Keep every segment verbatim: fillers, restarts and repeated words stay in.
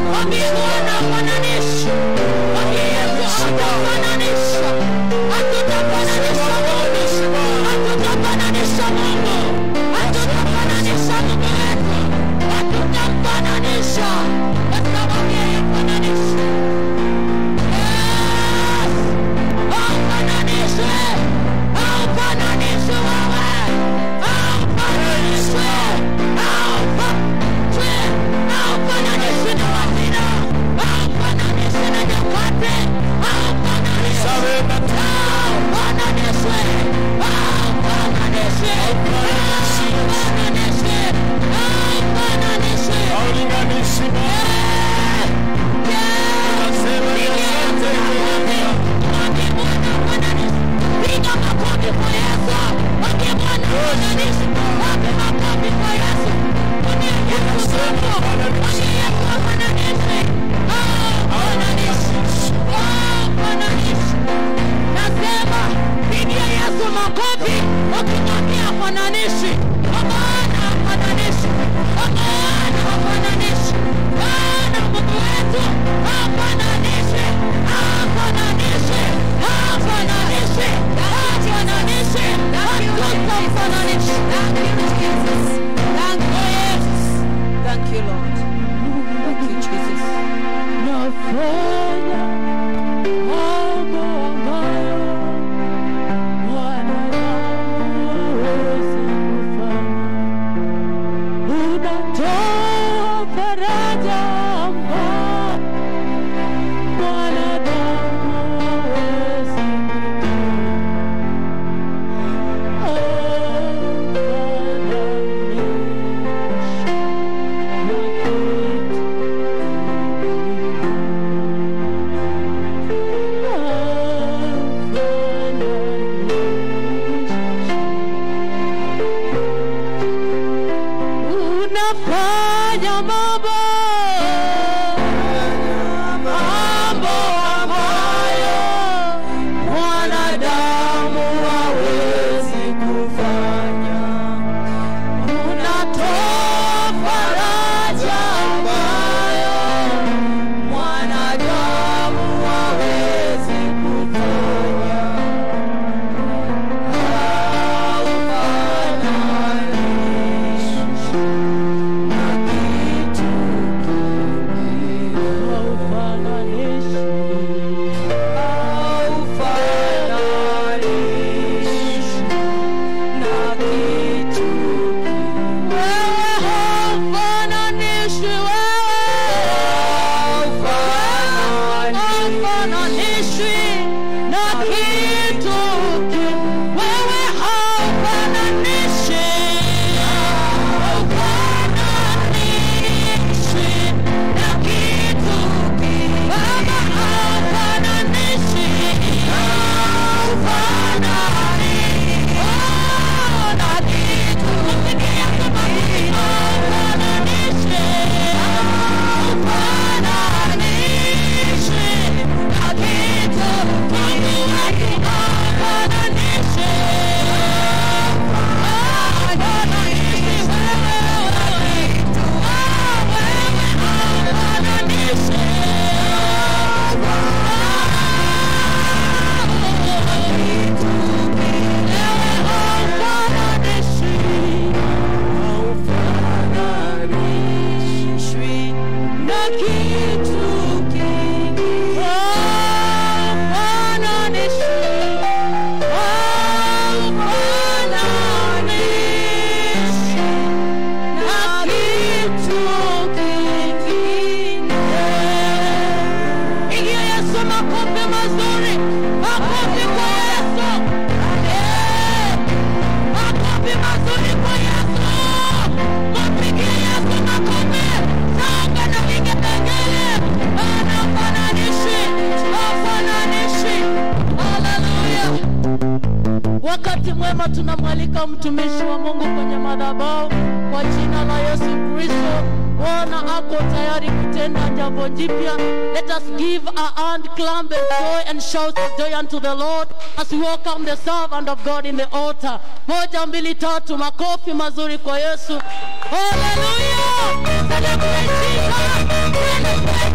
Wakati mwema tunamwalika mtumishi wa Mungu kwenye madhabahu kwa jina la Yesu Kristo. Bwana ako tayari kutenda jambo jipya. Let us give a hand clap and joy and shout of joy unto the Lord as we welcome the servant of God in the altar. Moja mbili tatu, makofi mazuri kwa Yesu. Hallelujah! Celebrate Jesus!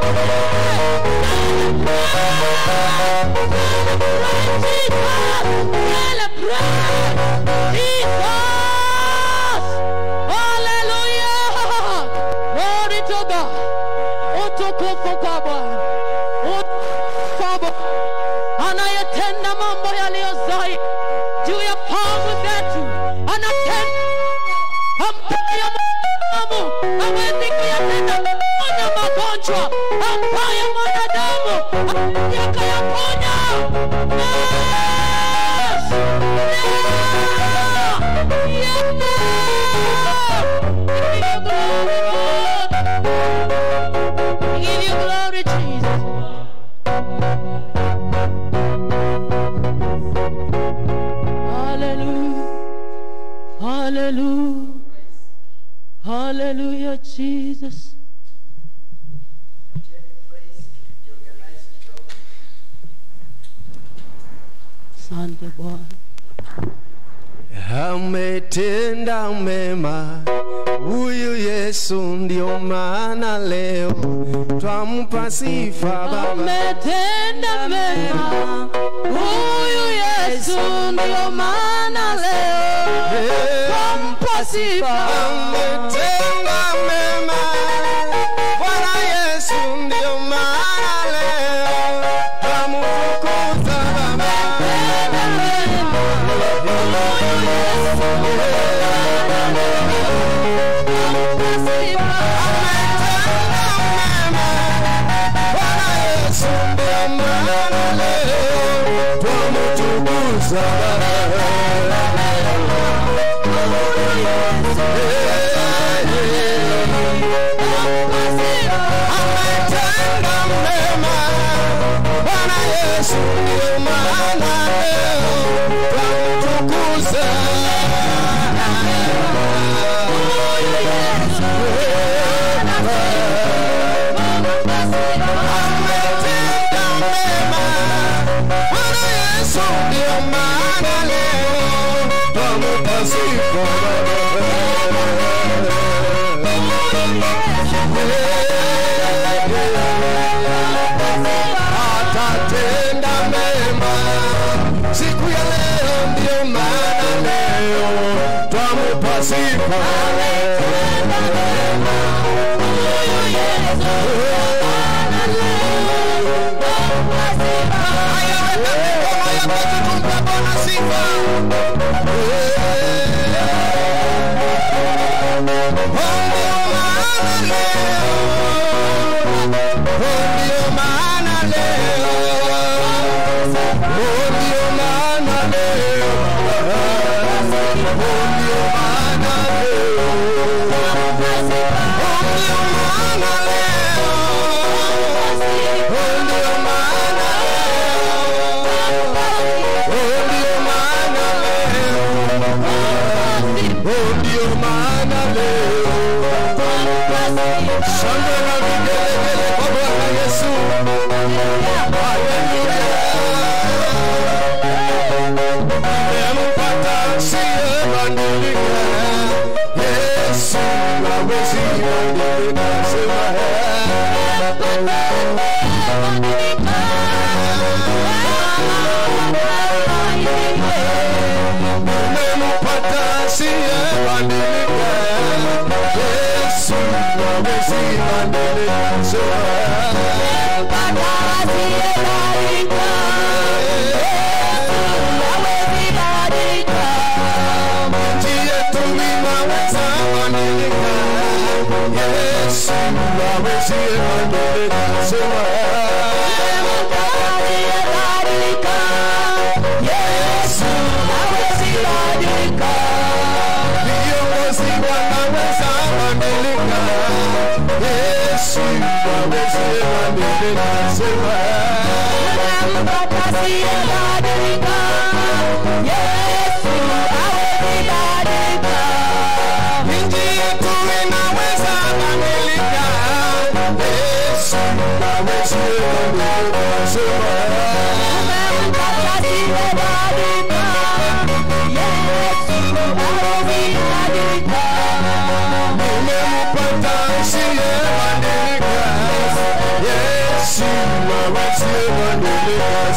Hallelujah, Jesus. Asante Bwana. Ametenda mema huyu Yesu, ndio maana leo twampa sifa Baba. Ametenda mema huyu Yesu, ndio maana leo twampa sifa. Ametenda mema Bwana Yesu, ndio maana leo twamtukuza Baba. Yeah.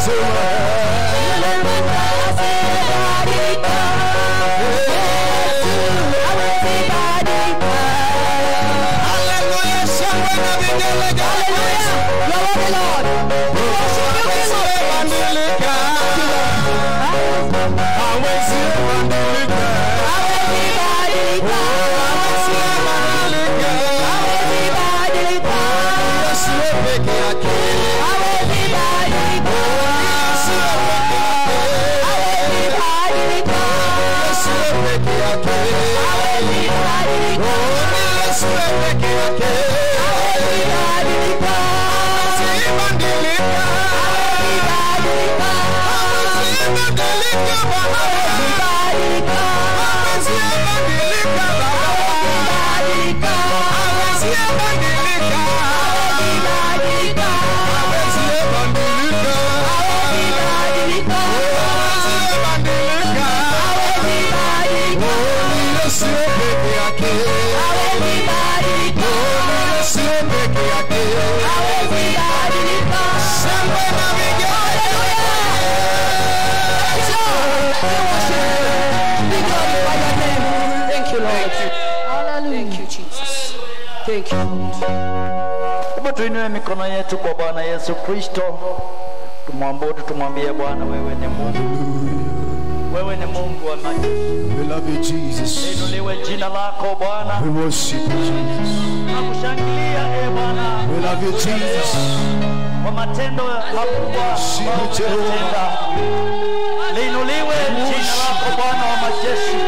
Thank you. Hebu tuinue mikono yetu kwa Bwana Yesu Kristo. Tumwabudu, tumwambie Bwana, wewe ni Mungu. Wewe ni Mungu wa majeshi. We love you, Jesus. Inuliwe jina lako Bwana. We worship you, Jesus. Nakushangilia e Bwana. We love you, Jesus. Kwa matendo makubwa umetenda. Liinuliwe jina lako Bwana wa majeshi.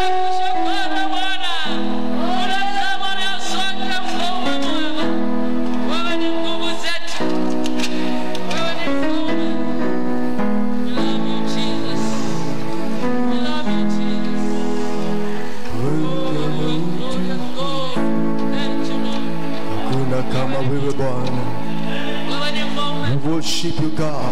Kama wewe Bwana, we worship you, God.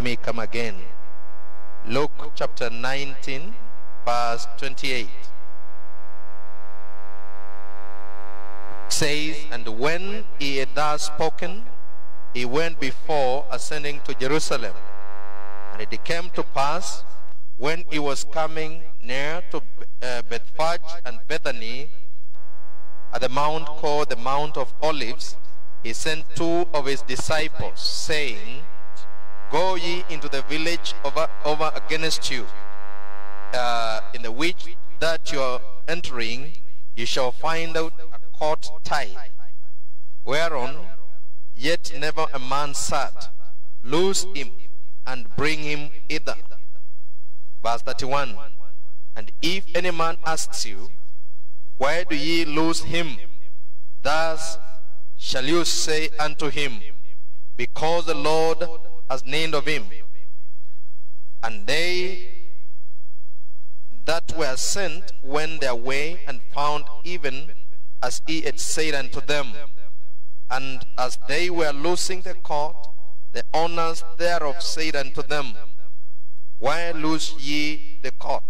me come again. Luke chapter nineteen, verse twenty-eight. Says, and when he had thus spoken, he went before, ascending to Jerusalem. And it came to pass, when he was coming near to uh, Bethphage and Bethany, at the mount called the Mount of Olives, he sent two of his disciples, saying, go ye into the village over, over against you, uh, in the which that you are entering, you shall find out a court tied, whereon yet never a man sat. Loose him and bring him hither. Verse thirty-one. And if any man asks you, why do ye loose him? Thus shall you say unto him, because the Lord has need of him. And they that were sent went their way, and found even as he had said unto them. And as they were loosing the court, the owners thereof said unto them, why loose ye the court?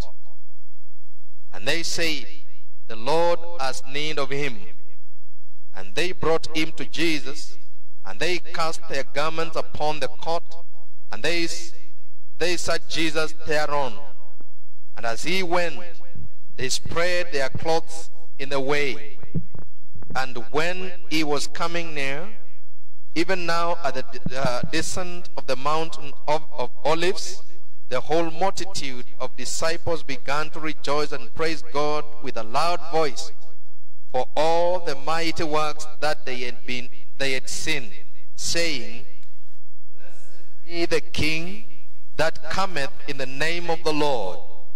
And they said, the Lord has need of him. And they brought him to Jesus, and they cast their garments upon the court, and they, they set Jesus thereon. And as he went, they spread their clothes in the way. And when he was coming near, even now at the uh, descent of the mountain of, of Olives, the whole multitude of disciples began to rejoice and praise God with a loud voice for all the mighty works that they had been they had seen, saying, blessed be the King that cometh in the name of the Lord,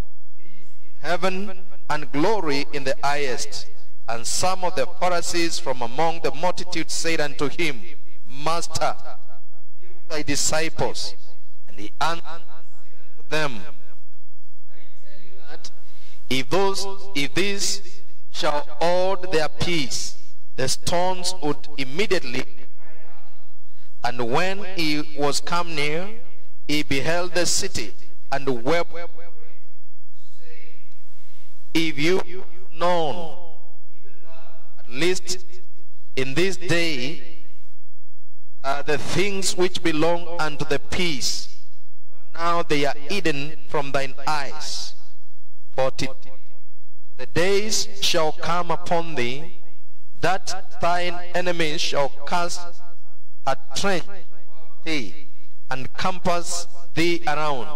heaven and glory in the highest. And some of the Pharisees from among the multitude said unto him, Master, thy disciples. And he answered them, I tell you that if those if these shall hold their peace, the stones would immediately. And when he was come near, he beheld the city and wept, saying, if you known, at least in this day, uh, the things which belong unto the peace, now they are hidden from thine eyes. But it, the days shall come upon thee, that thine enemies shall cast a trench thee, and compass thee around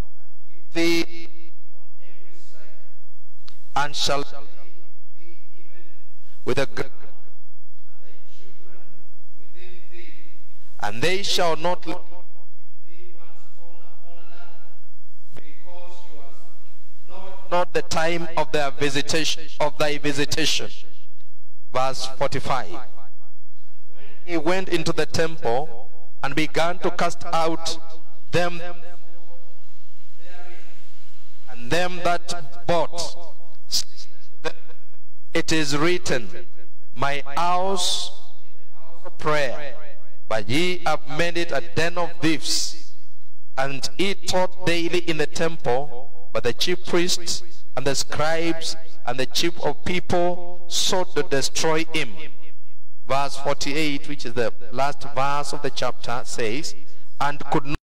thee, and shall with a g and they shall not look because you are not, not the time of their visitation of thy visitation. Verse forty-five. He went into the temple and began to cast out them and them that bought. It is written, my house of prayer, but ye have made it a den of thieves. And he taught daily in the temple, but the chief priests and the scribes and the chief of people sought to destroy him. Verse forty-eight, which is the last verse of the chapter, says, and could not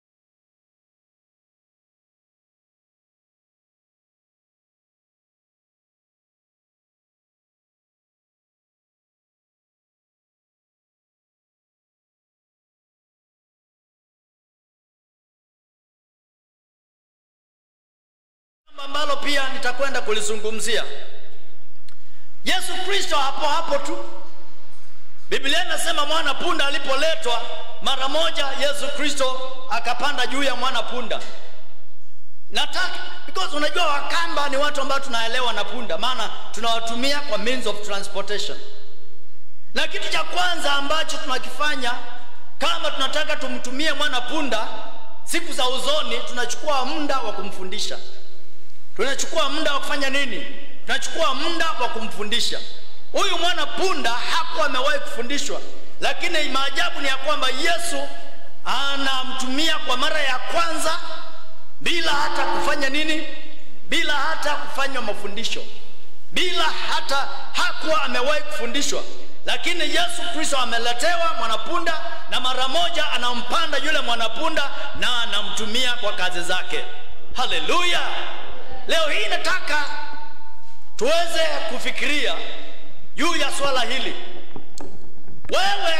ambalo pia nitakwenda kulizungumzia. Yesu Kristo hapo hapo tu, Biblia inasema mwana punda alipoletwa, mara moja Yesu Kristo akapanda juu ya mwana punda. Nataka because unajua Wakamba ni watu ambao tunaelewa na punda, maana tunawatumia kwa means of transportation. Na kitu cha kwanza ambacho tunakifanya kama tunataka tumtumie mwana punda siku za uzoni, tunachukua muda wa kumfundisha. Tunachukua muda wa kufanya nini? Tunachukua muda wa kumfundisha. Huyu mwana punda hakuwa amewahi kufundishwa, lakini maajabu ni ya kwamba Yesu anamtumia kwa mara ya kwanza bila hata kufanya nini? Bila hata kufanya mafundisho, bila hata hakuwa amewahi kufundishwa. Lakini Yesu Kristo ameletewa mwanapunda na mara moja anampanda yule mwanapunda na anamtumia kwa kazi zake. Haleluya! Leo hii nataka tuweze kufikiria juu ya swala hili. Wewe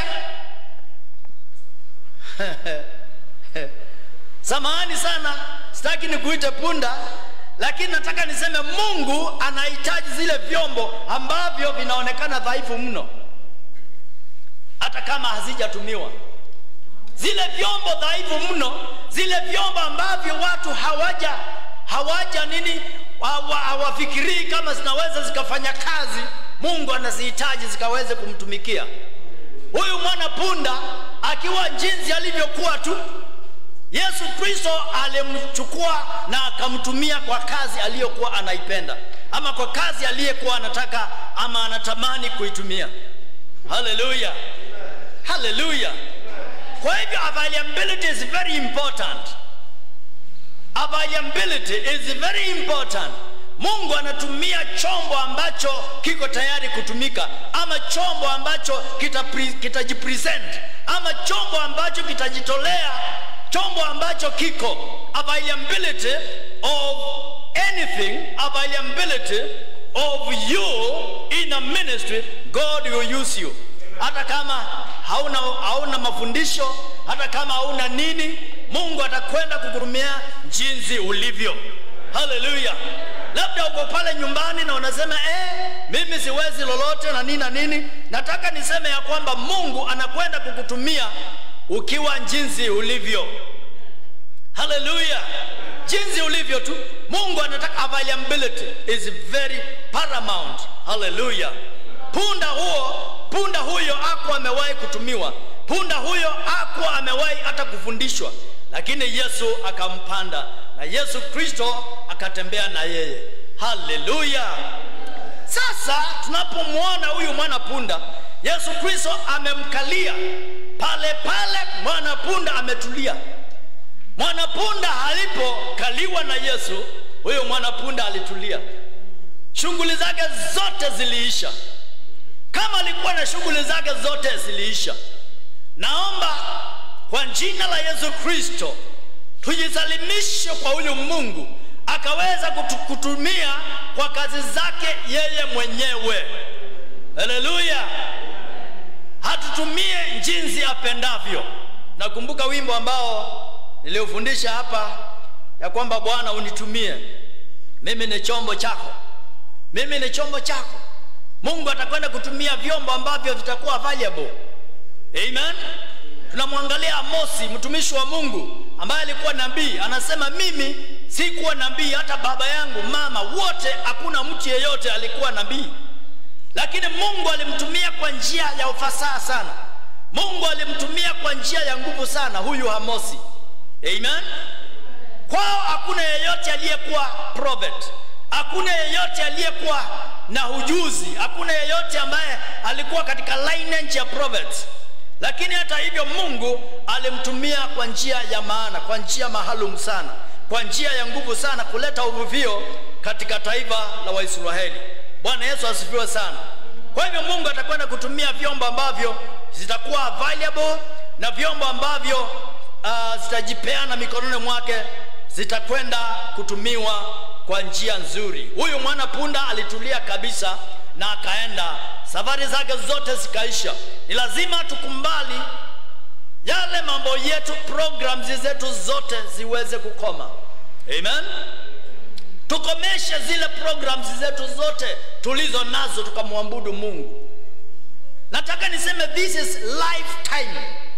samahani sana, sitaki nikuite punda, lakini nataka niseme Mungu anahitaji zile vyombo ambavyo vinaonekana dhaifu mno, hata kama hazijatumiwa. Zile vyombo dhaifu mno, zile vyombo ambavyo watu hawaja hawaja nini hawafikirii kama zinaweza zikafanya kazi, Mungu anazihitaji zikaweze kumtumikia. Huyu mwana punda akiwa jinsi alivyokuwa tu, Yesu Kristo alimchukua na akamtumia kwa kazi aliyokuwa anaipenda, ama kwa kazi aliyekuwa anataka ama anatamani kuitumia. Hallelujah. Hallelujah. Kwa hivyo availability is very important. Availability is very important. Mungu anatumia chombo ambacho kiko tayari kutumika, ama chombo ambacho kitajipresent, ama chombo ambacho kitajitolea, chombo ambacho kiko. Availability of anything, availability of you in a ministry, God will use you. Hata kama hauna hauna mafundisho, hata kama hauna nini, Mungu atakwenda kukurumia jinsi ulivyo. Hallelujah. Labda uko pale nyumbani na unasema eh, mimi siwezi lolote na nini na nini. Nataka niseme ya kwamba Mungu anakwenda kukutumia ukiwa jinsi ulivyo. Hallelujah. Jinsi ulivyo tu. Mungu anataka. Availability is very paramount. Hallelujah. Punda huo, punda huyo hakuwa amewahi kutumiwa. Punda huyo hakuwa amewahi hata kufundishwa. Lakini Yesu akampanda na Yesu Kristo akatembea na yeye. Hallelujah. Sasa tunapomwona huyu mwana punda, Yesu Kristo amemkalia pale pale, mwana punda ametulia. Mwana punda alipokaliwa na Yesu, huyo mwana punda alitulia. Shughuli zake zote ziliisha. Kama alikuwa na shughuli zake zote ziliisha, naomba kwa jina la Yesu Kristo tujisalimishe kwa huyu Mungu akaweza kututumia kwa kazi zake yeye mwenyewe. Haleluya. Hatutumie jinsi apendavyo. Nakumbuka wimbo ambao niliufundisha hapa ya kwamba Bwana unitumie, mimi ni chombo chako, mimi ni chombo chako. Mungu atakwenda kutumia vyombo ambavyo vitakuwa valuable. Amen. Tunamwangalia Amosi, mtumishi wa Mungu ambaye alikuwa nabii, anasema mimi sikuwa nabii, hata baba yangu, mama, wote hakuna mtu yeyote alikuwa nabii. Lakini Mungu alimtumia kwa njia ya ufasaha sana. Mungu alimtumia kwa njia ya nguvu sana huyu Amosi. Amen. Kwao hakuna yeyote aliyekuwa prophet. Hakuna yeyote aliyekuwa na ujuzi. Hakuna yeyote ambaye alikuwa katika lineage ya prophets. Lakini hata hivyo Mungu alimtumia kwa njia ya maana, kwa njia maalum sana, kwa njia ya nguvu sana, kuleta uvuvio katika taifa la Waisraeli. Bwana Yesu asifiwe sana. Kwa hivyo Mungu atakwenda kutumia vyombo ambavyo zitakuwa valuable, na vyombo ambavyo uh, zitajipeana mikononi mwake, zitakwenda kutumiwa kwa njia nzuri. Huyu mwana punda alitulia kabisa na akaenda, safari zake zote zikaisha. Ni lazima tukumbali yale mambo yetu, programs zetu zote ziweze kukoma. Amen. Tukomeshe zile programs zetu zote tulizo nazo, tukamwabudu Mungu. Nataka niseme this is lifetime.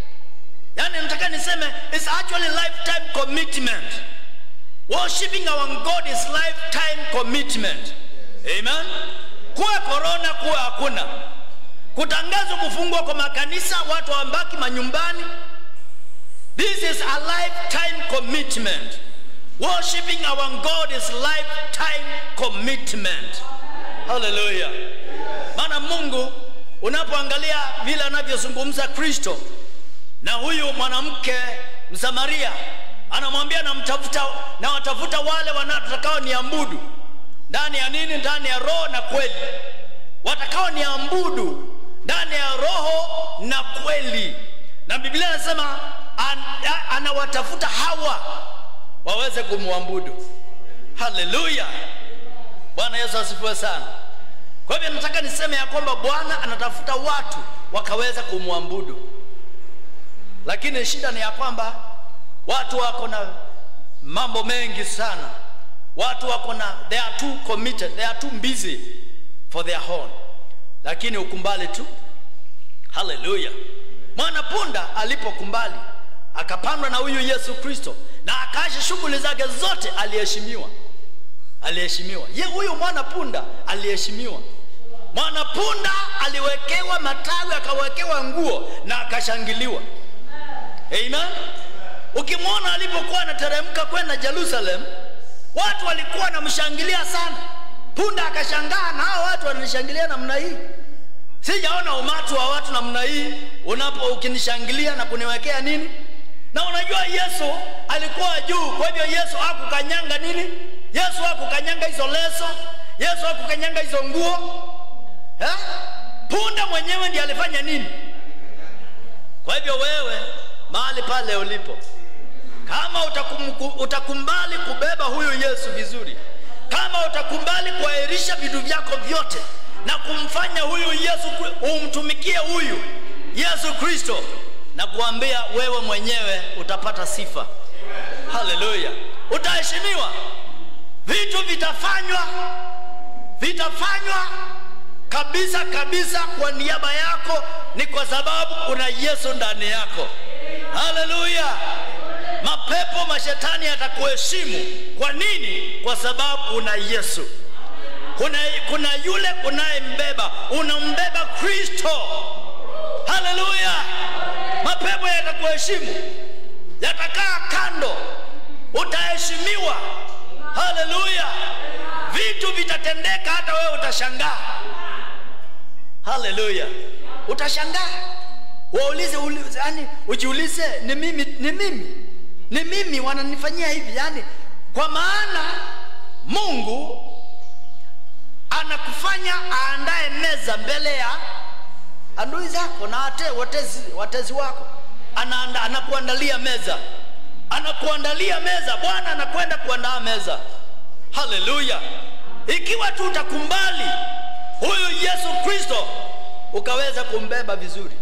Yani nataka niseme it's actually lifetime commitment. Worshiping our God is lifetime commitment. Amen. Kuwa corona kuwa hakuna, kutangaza kufungwa kwa makanisa, watu wambaki manyumbani, this is a lifetime commitment. Worshiping our God is lifetime commitment. Hallelujah. Maana Mungu unapoangalia vile anavyozungumza Kristo na huyu mwanamke Msamaria anamwambia namtafuta na watafuta wale wanaotakao niabudu ndani ya nini? Ndani ya roho na kweli. Watakao niabudu ndani ya roho na kweli. Na Biblia inasema an, anawatafuta hawa waweze kumwabudu. Haleluya. Bwana Yesu asifiwe sana. Kwa hivyo nataka niseme ya kwamba Bwana anatafuta watu wakaweza kumwabudu. Lakini shida ni ya kwamba watu wako na mambo mengi sana. Watu wako na, they are too committed, they are too busy for their own. Lakini ukumbali tu. Haleluya. Mwana punda alipokumbali akapandwa na huyu Yesu Kristo na akaacha shughuli zake zote, aliheshimiwa. Aliheshimiwa. Ye huyu mwana punda aliheshimiwa. Mwana punda aliwekewa matawi, akawekewa nguo na akashangiliwa. Amen. Ukimwona alipokuwa anateremka kwenda Jerusalem, watu walikuwa wanamshangilia sana. Punda akashangaa na hao watu wananishangilia namna hii. Sijaona umati wa watu namna hii unapo ukinishangilia na kuniwekea nini? Na unajua Yesu alikuwa juu, kwa hivyo Yesu hakukanyanga nini? Yesu hakukanyanga hizo leso, Yesu hakukanyanga hizo nguo. Eh? Punda mwenyewe ndiye alifanya nini? Kwa hivyo wewe mahali pale ulipo, kama utakum, utakumbali kubeba huyu Yesu vizuri, kama utakumbali kuahirisha vitu vyako vyote na kumfanya huyu Yesu, umtumikie huyu Yesu Kristo, na kuambia wewe mwenyewe utapata sifa. Haleluya. Utaheshimiwa. Vitu vitafanywa vitafanywa kabisa kabisa kwa niaba yako, ni kwa sababu kuna Yesu ndani yako. Haleluya. Mapepo, mashetani yatakuheshimu. Kwa nini? Kwa sababu una Yesu. Kuna, kuna yule unayembeba, unambeba Kristo. Haleluya. Mapepo yatakuheshimu, yatakaa kando, utaheshimiwa. Haleluya. Vitu vitatendeka hata wewe utashangaa. Haleluya. Utashangaa. Waulize, ulize, yani ujiulize, ni mimi ni mimi ni mimi wananifanyia hivi? Yani kwa maana Mungu anakufanya aandae meza mbele ya adui zako na ate watezi watezi wako. Anaanda, anakuandalia meza. Anakuandalia meza. Bwana anakwenda kuandaa meza. Haleluya. Ikiwa tu utakumbali huyu Yesu Kristo ukaweza kumbeba vizuri.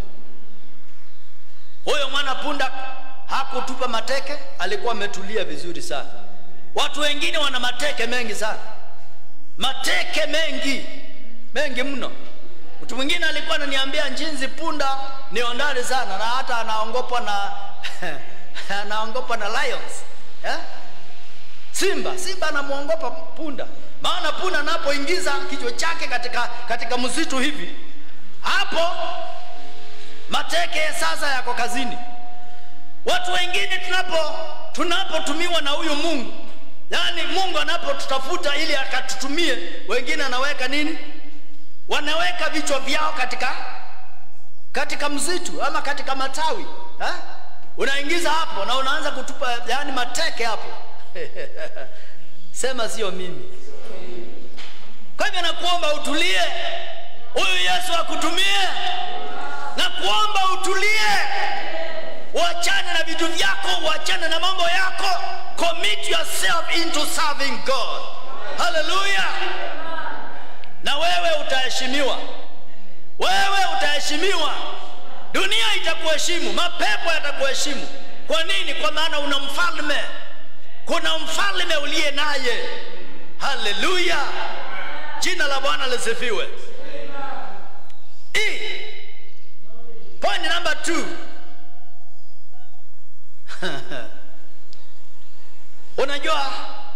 Huyo mwana punda hakutupa mateke, alikuwa ametulia vizuri sana. Watu wengine wana mateke mengi sana. Mateke mengi, mengi mno. Mtu mwingine alikuwa ananiambia njinzi punda ni ondari sana, na hata anaongopwa na anaongopwa na lions. Eh? Simba, simba anamuongopa punda. Maana punda anapoingiza kichwa chake katika katika msitu hivi, hapo mateke sasa yako kazini. Watu wengine tunapo tunapotumiwa na huyu Mungu, yani Mungu anapotutafuta ili akatutumie, wengine anaweka nini? Wanaweka vichwa vyao katika katika msitu ama katika matawi. Ha? Unaingiza hapo na unaanza kutupa yani mateke hapo. Sema sio mimi. Kwa hivyo nakuomba utulie, huyu Yesu akutumie. Na kuomba utulie, uachane na vitu vyako, uachane na mambo yako, commit yourself into serving God. Hallelujah. Na wewe utaheshimiwa. Wewe utaheshimiwa. Dunia itakuheshimu, mapepo yatakuheshimu. Kwa nini? Kwa maana una mfalme. Kuna mfalme uliye naye. Hallelujah. Jina la Bwana lisifiwe. E. Point number two. Unajua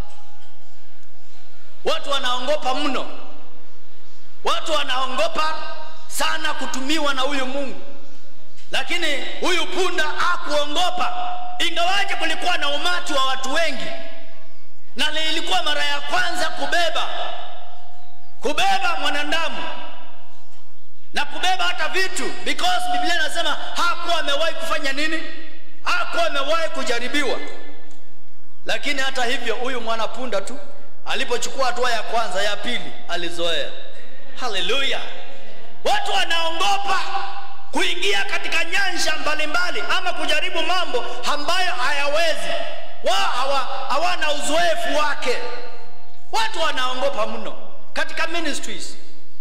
watu wanaongopa mno. Watu wanaongopa sana kutumiwa na huyu Mungu. Lakini huyu punda hakuongopa, ingawaje kulikuwa na umati wa watu wengi. Na ilikuwa mara ya kwanza kubeba kubeba mwanadamu. na kubeba hata vitu, because Biblia inasema hakuwa amewahi kufanya nini? Hakuwa amewahi kujaribiwa. Lakini hata hivyo huyu mwanapunda tu alipochukua hatua ya kwanza, ya pili alizoea. Haleluya. Watu wanaogopa kuingia katika nyanja mbalimbali ama kujaribu mambo ambayo hayawezi. Wao hawana uzoefu wake. Watu wanaogopa mno katika ministries.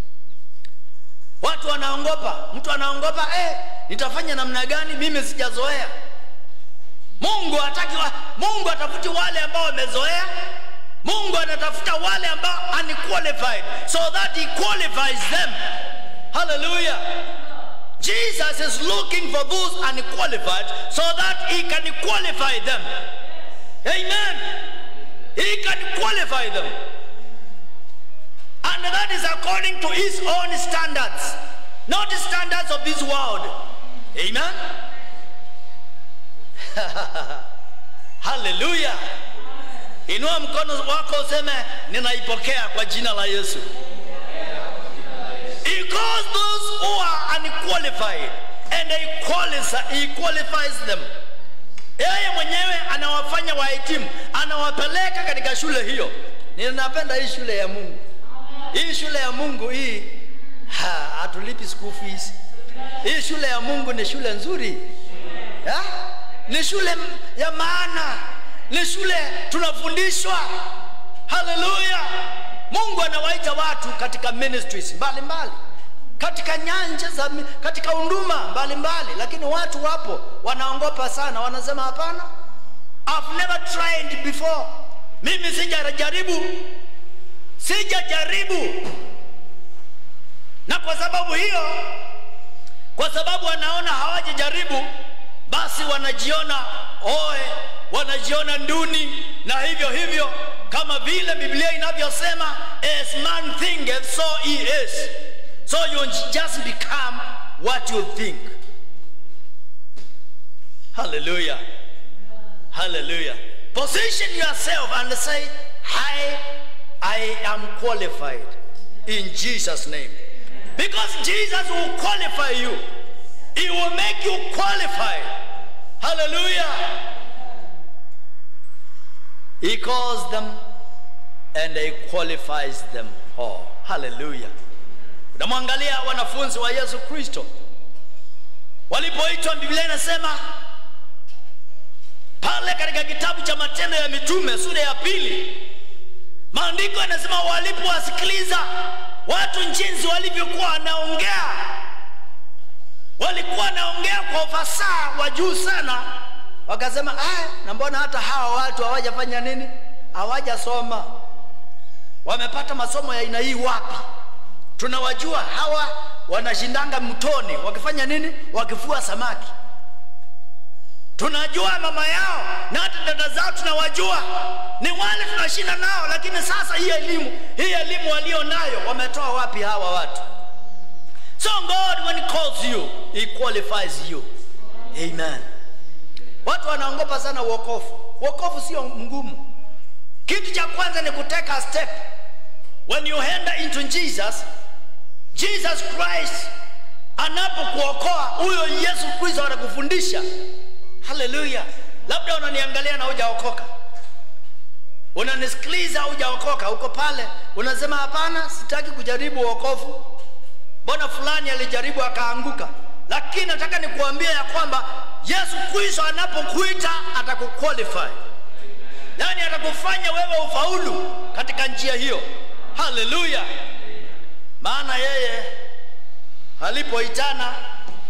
Watu wanaogopa, mtu anaogopa, eh nitafanya namna gani, mimi sijazoea. Mungu hataki, Mungu atafuti wale ambao wamezoea. Mungu anatafuta wale ambao unqualified, so that he qualifies them. Hallelujah. Jesus is looking for those unqualified so that he can qualify them. Amen. He can qualify them. And that is according to his own standards, not the standards of this world. Amen. Hallelujah. Inua mkono wako useme ninaipokea kwa jina la Yesu. Because those who are unqualified and he qualifies, he qualifies them. Yeye mwenyewe anawafanya wahitimu, anawapeleka katika shule hiyo. Ninapenda hii shule ya Mungu. Hii shule ya Mungu hii ha, hatulipi school fees. Hii shule ya Mungu ni shule nzuri. Ha? Ni shule ya maana. Ni shule tunafundishwa. Hallelujah. Mungu anawaita watu katika ministries mbalimbali, katika nyanja za, katika huduma mbalimbali, lakini watu wapo wanaogopa sana, wanasema hapana, I've never tried before. Mimi sijajaribu. Sijajaribu. Na kwa sababu hiyo, kwa sababu wanaona hawajajaribu, basi wanajiona oe, wanajiona nduni, na hivyo hivyo kama vile Biblia inavyosema, as man thinketh so he is. So you just become what you think. Hallelujah. Hallelujah. Position yourself and say, I, I am qualified in Jesus' name. Because Jesus will qualify you. He will make you qualified. Hallelujah. He calls them and he qualifies them all. Hallelujah. Unamwangalia wanafunzi wa Yesu Kristo walipoitwa, Biblia inasema pale katika kitabu cha Matendo ya Mitume sura ya pili, maandiko yanasema walipowasikiliza watu jinsi walivyokuwa wanaongea, walikuwa wanaongea kwa ufasaha wa juu sana, wakasema ah, na mbona hata hawa watu hawajafanya nini? Hawajasoma. Wamepata masomo ya aina hii wapi? Tunawajua hawa wanashindanga mtoni wakifanya nini? Wakifua samaki. Tunajua mama yao na hata dada zao tunawajua. Ni wale tunashinda nao, lakini sasa hii elimu, hii elimu walio nayo wametoa wapi hawa watu? So God, when he calls you, he qualifies you. Amen. Watu wanaogopa sana wokovu. Wokovu sio ngumu. Kitu cha kwanza ni kuteka a step. When you enter into Jesus, Jesus Christ anapokuokoa, huyo Yesu Kristo anakufundisha. Hallelujah. Labda unaniangalia na hujaokoka, unanisikiliza hujaokoka, uko pale unasema hapana, sitaki kujaribu wokovu. Mbona fulani alijaribu akaanguka? Lakini nataka nikuambia ya kwamba Yesu Kristo anapokuita atakuqualify. Yani atakufanya wewe ufaulu katika njia hiyo. Hallelujah. Maana yeye alipoitana,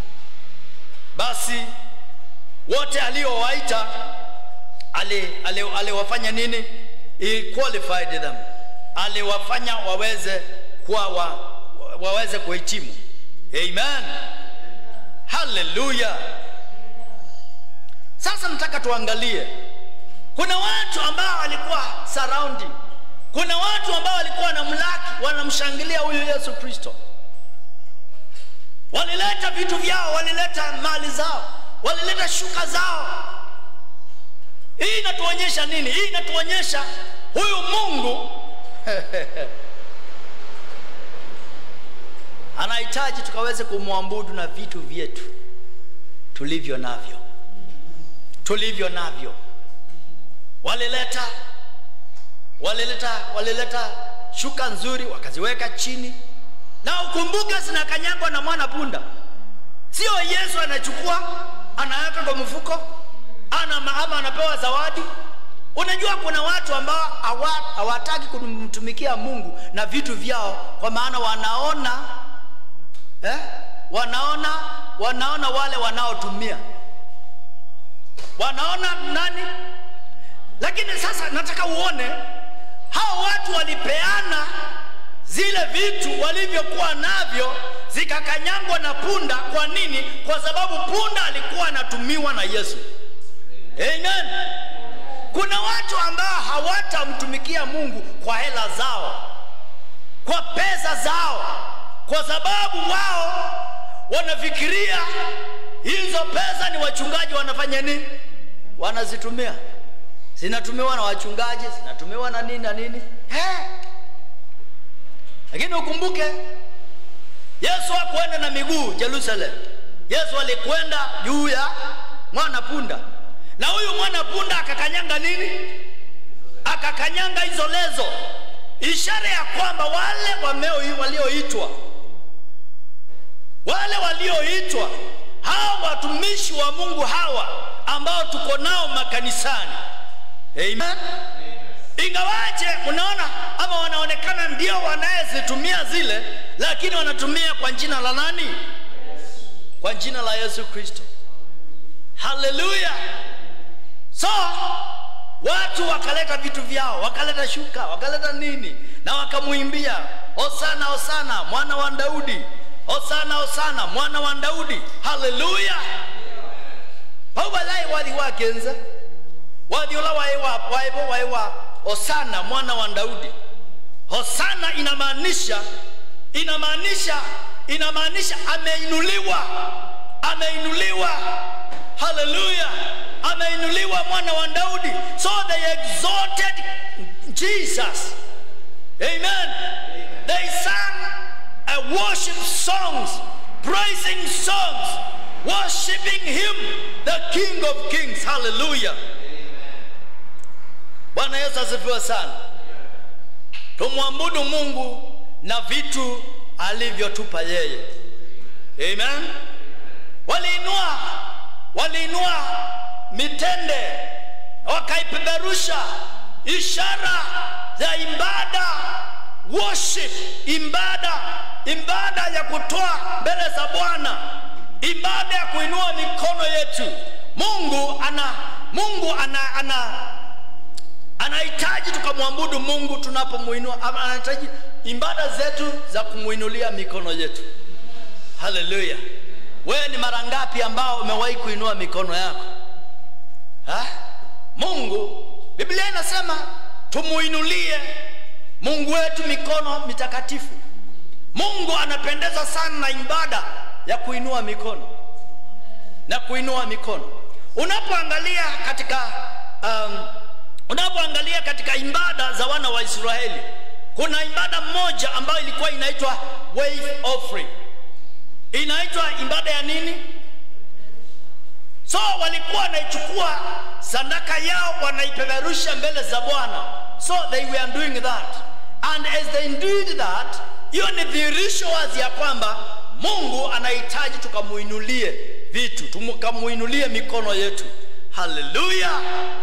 basi wote aliowaita aliwafanya ali, ali nini? He qualified them. Aliwafanya waweze kuwa wa, waweze kuhitimu. Amen. Hallelujah. Sasa nataka tuangalie, kuna watu ambao walikuwa surrounding, kuna watu ambao walikuwa wanamlaki, wanamshangilia huyu Yesu Kristo. Walileta vitu vyao, walileta mali zao, walileta shuka zao. Hii inatuonyesha nini? Hii inatuonyesha huyu Mungu ana anahitaji tukaweze kumwabudu na vitu vyetu tulivyo navyo, tulivyo navyo. Walileta walileta walileta shuka nzuri wakaziweka chini, na ukumbuke zinakanyagwa na mwana punda. Sio Yesu anachukua anaweka kwa mfuko ana ama anapewa zawadi. Unajua kuna watu ambao hawataki kumtumikia Mungu na vitu vyao, kwa maana wanaona eh wanaona wanaona wale wanaotumia, wanaona nani. Lakini sasa nataka uone hao watu walipeana zile vitu walivyokuwa navyo zikakanyangwa na punda. Kwa nini? Kwa sababu punda alikuwa anatumiwa na Yesu. Amen. Kuna watu ambao hawatamtumikia Mungu kwa hela zao, kwa pesa zao, kwa sababu wao wanafikiria hizo pesa ni wachungaji wanafanya nini? Wanazitumia. Zinatumiwa na wachungaji, zinatumiwa na nini na nini. He. Lakini ukumbuke Yesu hakwenda na miguu Jerusalem. Yesu alikwenda juu ya mwana punda. Na huyu mwana punda akakanyanga nini? Akakanyanga hizo lezo. Ishara ya kwamba wale wameo walioitwa, wale walioitwa, hao watumishi wa Mungu hawa ambao tuko nao makanisani. Amen. Ingawaje unaona ama wanaonekana ndio wanayezitumia zile, lakini wanatumia kwa jina la nani? Kwa jina la Yesu Kristo. Hallelujah. So watu wakaleta vitu vyao, wakaleta shuka, wakaleta nini, na wakamuimbia Hosana Hosana mwana wa Daudi, Hosana Hosana mwana wa Daudi. Hallelujah. Baba lai wali wakenza wadiola waiwa waibo waiwa Hosana mwana wa Daudi. Hosana inamaanisha inamaanisha inamaanisha ameinuliwa, ameinuliwa. Hallelujah. Ameinuliwa mwana wa Daudi. So they exalted Jesus. Amen. Amen. They sang a worship songs, praising songs, worshiping him, the King of Kings. Hallelujah. Bwana Yesu asifiwe sana. Tumwabudu Mungu na vitu alivyotupa yeye. Amen. Waliinua waliinua mitende wakaipeperusha, ishara za ibada, worship, ibada, ibada ya kutoa mbele za Bwana, ibada ya kuinua mikono yetu. Mungu ana Mungu ana ana anahitaji tukamwabudu Mungu tunapomuinua. Anahitaji ibada zetu za kumuinulia mikono yetu. Hallelujah. Wewe ni mara ngapi ambao umewahi kuinua mikono yako? Ha? Mungu, Biblia inasema tumuinulie Mungu wetu mikono mitakatifu. Mungu anapendeza sana na ibada ya kuinua mikono. Na kuinua mikono. Unapoangalia katika um, unapoangalia katika ibada za wana wa Israeli, kuna ibada moja ambayo ilikuwa inaitwa wave offering. Inaitwa ibada ya nini? So walikuwa wanaichukua sadaka yao wanaipeperusha mbele za Bwana. So they were doing that. And as they did that, hiyo ni dhihirisho wazi ya kwamba Mungu anahitaji tukamuinulie vitu, tukamuinulie mikono yetu. Hallelujah.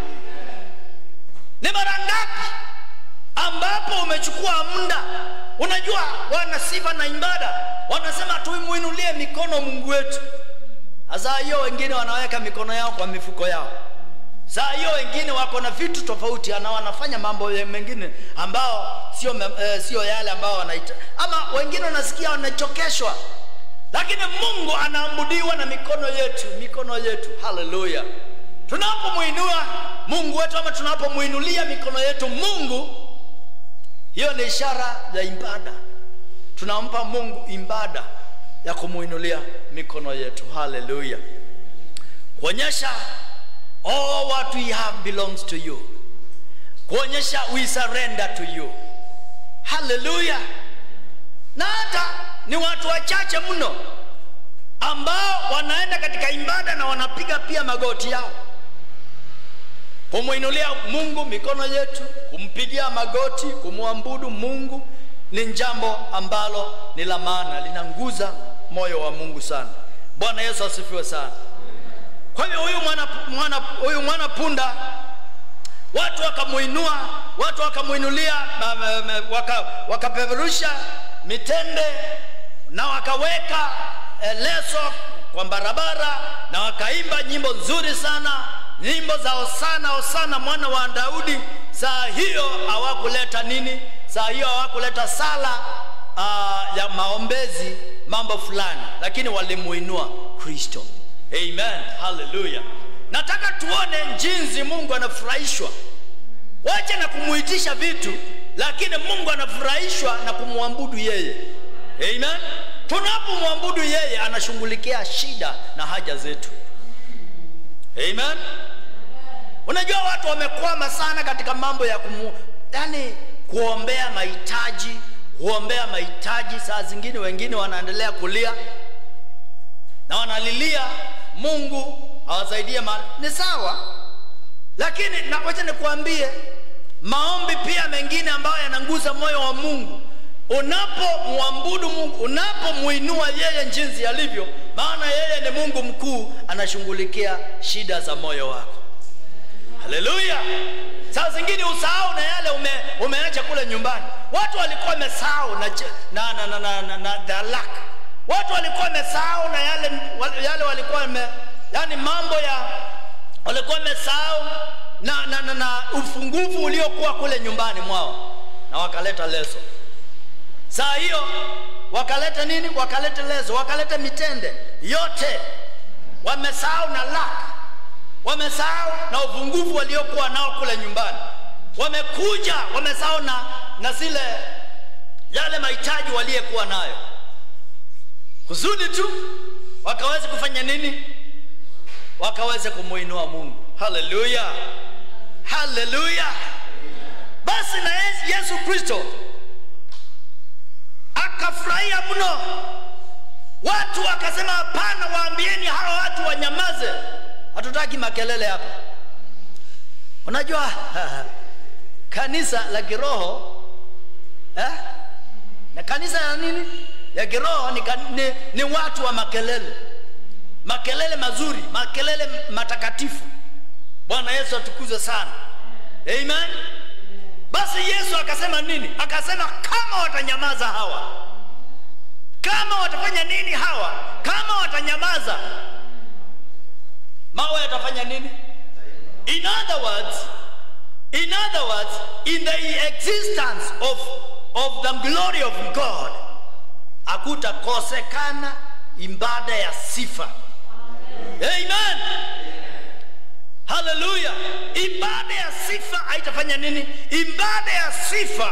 Ni mara ngapi ambapo umechukua muda? Unajua wana sifa na ibada wanasema tuimuinulie mikono Mungu wetu. Sasa hiyo wengine wanaweka mikono yao kwa mifuko yao. Sasa hiyo wengine wako na vitu tofauti na wanafanya mambo mengine ambao sio eh, sio yale ambao wanaita. Ama wengine wanasikia wanachokeshwa. Lakini Mungu anaabudiwa na mikono yetu, mikono yetu. Hallelujah. Tunapomuinua Mungu wetu ama tunapomuinulia mikono yetu Mungu, hiyo ni ishara ya ibada. Tunampa Mungu ibada ya kumuinulia mikono yetu. Hallelujah. Kuonyesha all what we have belongs to you. Kuonyesha we surrender to you. Hallelujah. Na hata ni watu wachache mno ambao wanaenda katika ibada na wanapiga pia magoti yao kumuinulia Mungu mikono yetu, kumpigia magoti, kumwabudu Mungu. Ni jambo ambalo ni la maana, linanguza moyo wa Mungu sana. Bwana Yesu asifiwe sana. Kwa hiyo huyu mwana mwana huyu mwana punda, watu wakamuinua, watu wakamuinulia, wakapeperusha waka mitende na wakaweka eh, leso kwa barabara na wakaimba nyimbo nzuri sana, nyimbo za Hosana Hosana mwana wa Daudi. Saa hiyo hawakuleta nini? Saa hiyo hawakuleta sala uh, ya maombezi mambo fulani, lakini walimuinua Kristo. Amen, hallelujah. Nataka tuone jinsi Mungu anafurahishwa. Wacha na kumuitisha vitu, lakini Mungu anafurahishwa na kumwabudu yeye. Amen. Tunapomwabudu yeye, anashughulikia shida na haja zetu. Amen. Unajua watu wamekwama sana katika mambo ya kumu, yani kuombea mahitaji, kuombea mahitaji. Saa zingine wengine wanaendelea kulia na wanalilia Mungu awasaidie. Ni sawa, lakini na wacha nikwambie, maombi pia mengine ambayo yananguza moyo wa Mungu. Unapomwabudu Mungu, unapomuinua yeye jinsi alivyo, maana yeye ni Mungu mkuu, anashughulikia shida za moyo wako. Haleluya. Saa zingine usahau na yale ume, umeacha kule nyumbani. Watu walikuwa wamesahau na na na na, na, na, na dalak. Watu walikuwa wamesahau na yale yale walikuwa wame, yani mambo ya walikuwa wamesahau na na, na na ufungufu uliokuwa kule nyumbani mwao, na wakaleta leso. Saa hiyo wakaleta nini? Wakaleta leso, wakaleta mitende yote. Wamesahau na lak, wamesahau na ufungufu waliokuwa nao kule nyumbani. Wamekuja wamesahau na na zile yale mahitaji waliokuwa nayo, kusudi tu wakaweze kufanya nini? Wakaweze kumuinua Mungu. Haleluya, haleluya. Basi na Yesu Kristo akafurahia mno. Watu wakasema, hapana, waambieni hawa watu wanyamaze, hatutaki makelele hapa. Unajua kanisa la kiroho eh? Na kanisa ya nini? Ya kiroho ni, ni, ni watu wa makelele. Makelele mazuri, makelele matakatifu. Bwana Yesu atukuzwe sana. Amen. Basi Yesu akasema nini? Akasema kama watanyamaza hawa, kama watafanya nini hawa, kama watanyamaza, mawe yatafanya nini? In other words, in other words, in the existence of of the glory of God, hakutakosekana ibada ya sifa. Amen, amen. Hallelujah. Ibada ya sifa haitafanya nini? Ibada ya sifa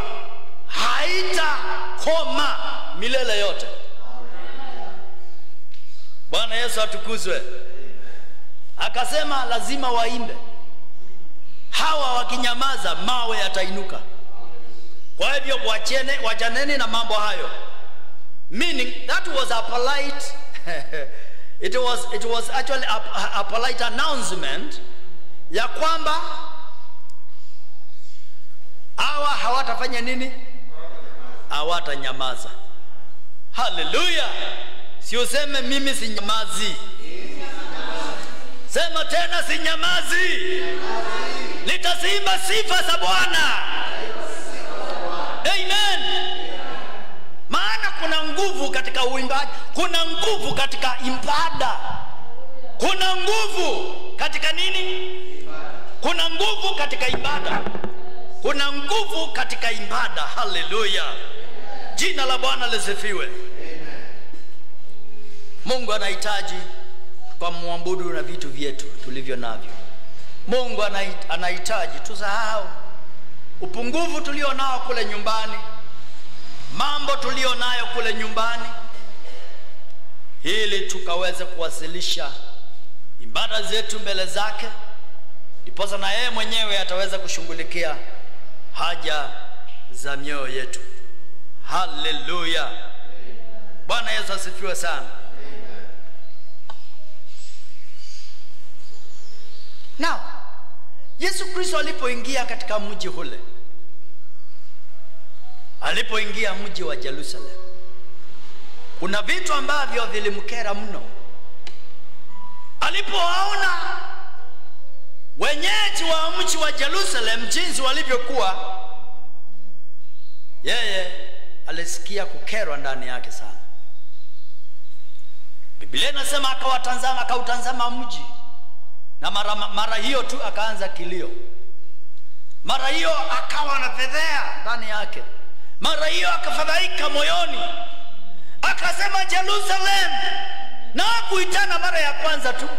haitakoma milele yote. Bwana Yesu atukuzwe. Akasema lazima waimbe. Hawa wakinyamaza mawe yatainuka. Kwa hivyo wachene, wachaneni na mambo hayo. Meaning that was a polite it was it was actually a, a polite announcement ya kwamba hawa hawatafanya nini? Hawatanyamaza. Hallelujah. Si useme mimi si nyamazi. Sema tena si nyamazi. Nitasimba sifa za Bwana. Amen. Maana kuna nguvu katika uimbaji, kuna nguvu katika ibada. Kuna nguvu katika nini? Kuna nguvu katika ibada. Kuna nguvu katika ibada. Hallelujah. Jina la Bwana lisifiwe. Mungu anahitaji kwa muabudu na vitu vyetu tulivyo navyo. Mungu anahitaji tusahau upungufu tulio nao kule nyumbani, mambo tulio nayo kule nyumbani, ili tukaweze kuwasilisha ibada zetu mbele zake, ndiposa na yeye mwenyewe ataweza kushughulikia haja za mioyo yetu. Hallelujah. Bwana Yesu asifiwe sana. Now, Yesu Kristo alipoingia katika mji ule, alipoingia mji wa Jerusalem, kuna vitu ambavyo vilimkera mno. Alipowaona wenyeji wa mji wa Jerusalem jinsi walivyokuwa, yeye alisikia kukerwa ndani yake sana. Biblia inasema akawatazama, akautazama mji, na mara, mara hiyo tu akaanza kilio. Mara hiyo akawa na fedhea ndani yake. Mara hiyo akafadhaika moyoni, akasema Jerusalem. Na hakuitana mara ya kwanza tu,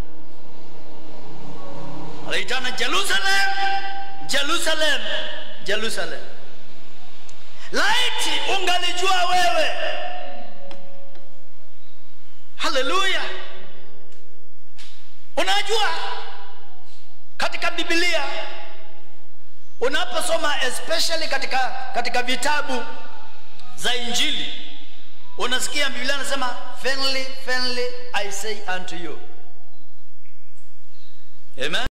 aliitana Jerusalem, Jerusalem, Jerusalem. Laiti ungalijua wewe, haleluya, unajua katika Biblia unaposoma, especially katika katika vitabu za Injili, unasikia Biblia inasema verily verily I say unto you. Amen.